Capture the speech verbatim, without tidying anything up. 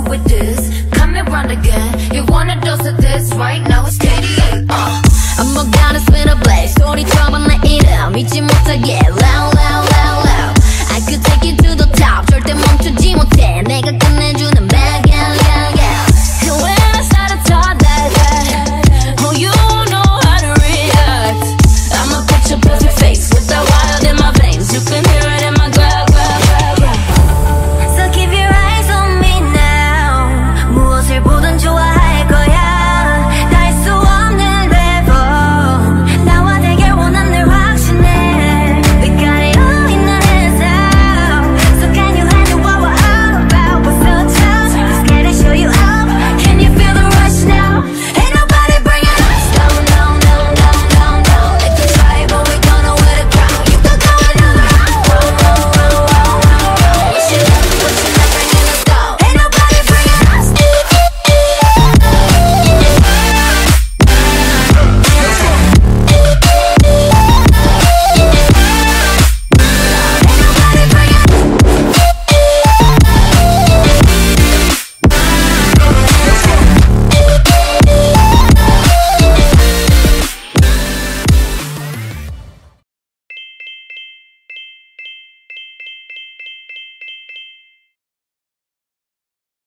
with this. Come around again. You want a dose of this? Right now it's eighty-eight. Uh. I'm gonna spin a blade. 소리처럼 내 이름 잊지 못하게 loud loud loud.